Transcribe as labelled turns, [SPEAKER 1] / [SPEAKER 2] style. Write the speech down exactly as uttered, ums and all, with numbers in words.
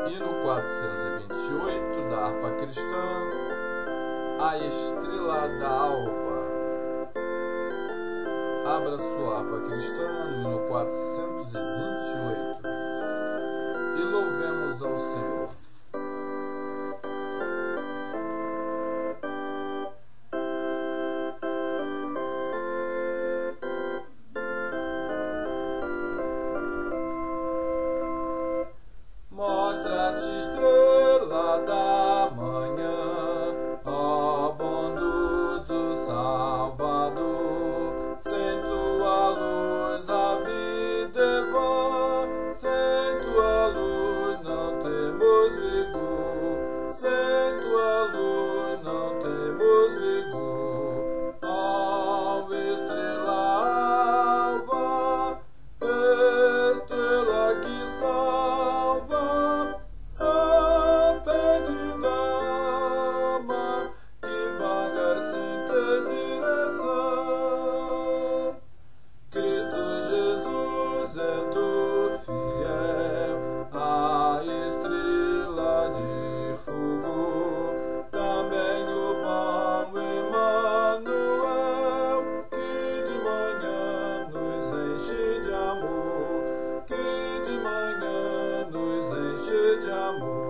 [SPEAKER 1] Hino quatrocentos e vinte e oito da Harpa Crista, a Estrela da Alva. Abra sua harpa cristã no Hino quatrocentos e vinte e oito e louvemos ao Senhor. Mostra-te, estrela da manhã, ó bondoso Salvador. Sem tua luz a vida é vã, sem tua luz não temos vigor, sem tua luz não temos vigor. Ó estrela alva, estrela que salva, de amor.